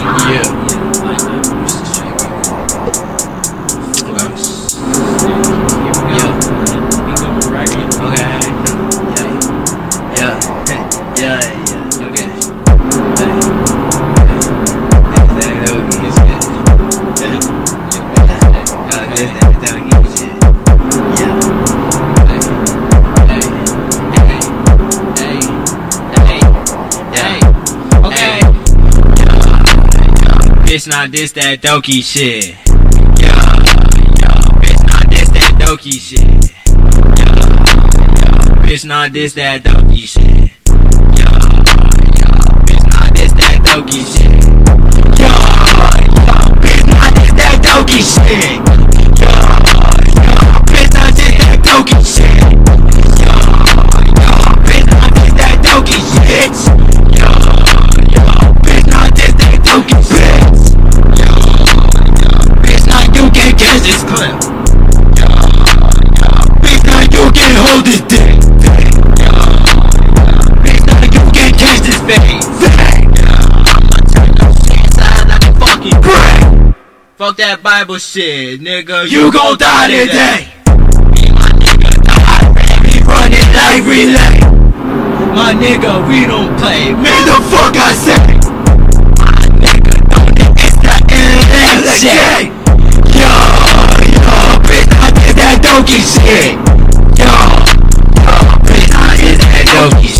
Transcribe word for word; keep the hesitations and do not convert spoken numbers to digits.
Bitch, not this that donkey shit. Yo, yo, bitch, not this that donkey shit. Yo, yo, bitch, not this that donkey shit. Yo, yo, bitch, not this that donkey shit. Yo, yo, bitch, not this that donkey shit. Yo, yo, bitch, not this that donkey shit. Yo, yo, bitch, not this that donkey shit. Yo, yo, bitch, not this that donkey shit. Catch this clip. Yo, yo, bitch, now you can hold this dick. Yo, yo, bitch, now you can catch this face. Yo, I'ma turn your shit inside like a fucking brick. Fuck that Bible shit, nigga. You gon' die today. Me and my nigga die, we running like relay. My nigga, we don't play. Man, the fuck I say. My nigga, don't think it's the end of the day. Donkey shit. Yo, yo, bitch, I is that donkey shit.